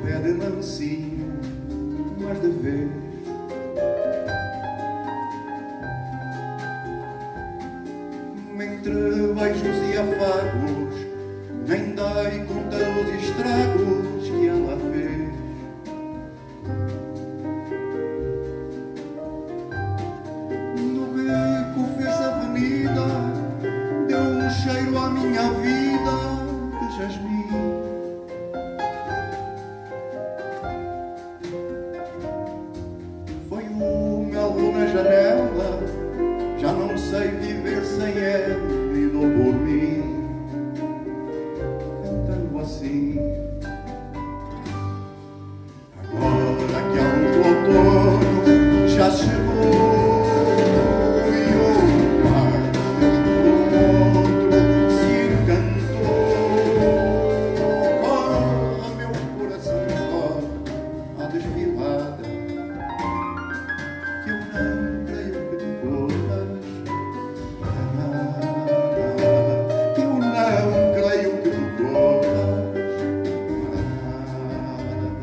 pé de mansinho, mas de vez. Entre beijos e afagos, nem dei conta dos estragos que ela fez. No beco fez avenida, deu um cheiro à minha vida de jasmim. Foi o mel na janela, já não sei viver sem ela e dou por mim, cantando assim. Agora que há outono já chegou e o mar desde o outro se encantou. Oh, meu coração corre à desvilada, que eu não creio que tu corras para nada, que eu não creio que tu corras para nada.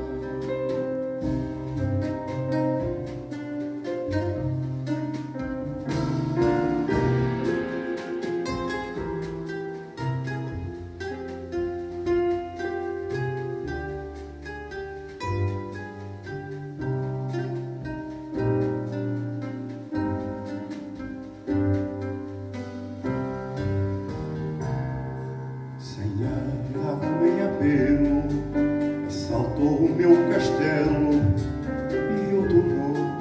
Sem arravo nem apelo, assaltou o meu castelo e o tomou.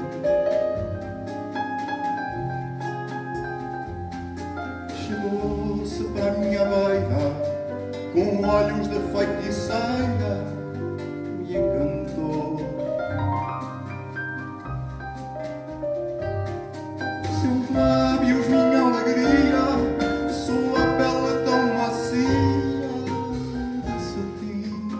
Chegou-se para a minha beira, com olhos de feiticeira, me encantou. Seus lábios, minha alegria, sua pele tão macia de cetim.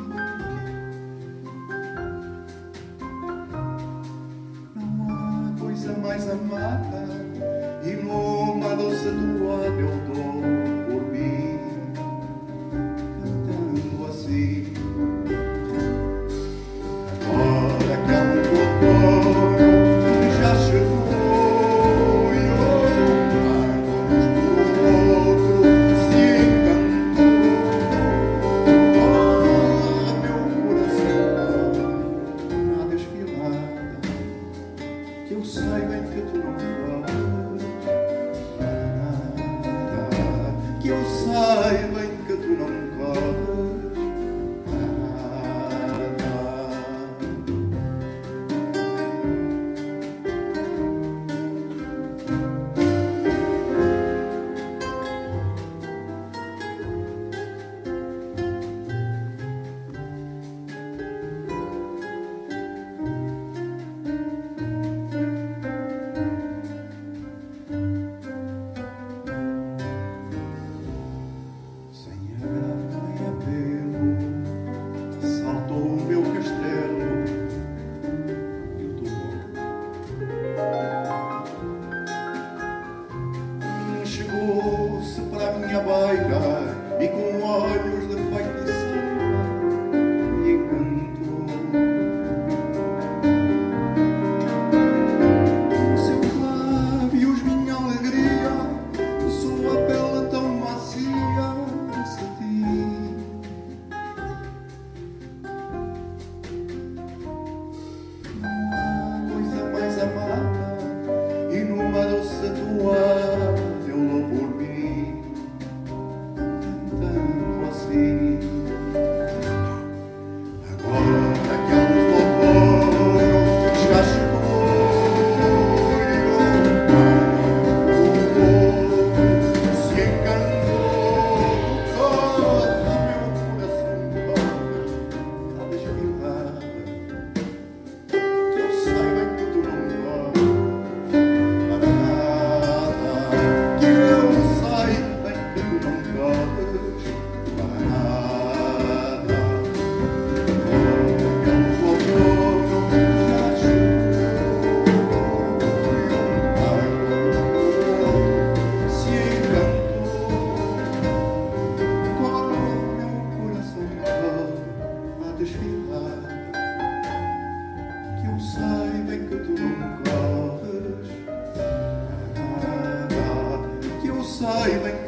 Não há coisa mais amada, e numa doce toada eu dou por mim, cantando assim. Agora que há outono já chegou e o mar do outro se encantou. Oh, meu coração na desfilada, que eu sei bem que tu não vais para nada. desfilada, que eu saiba em que tu não corres, que eu saiba em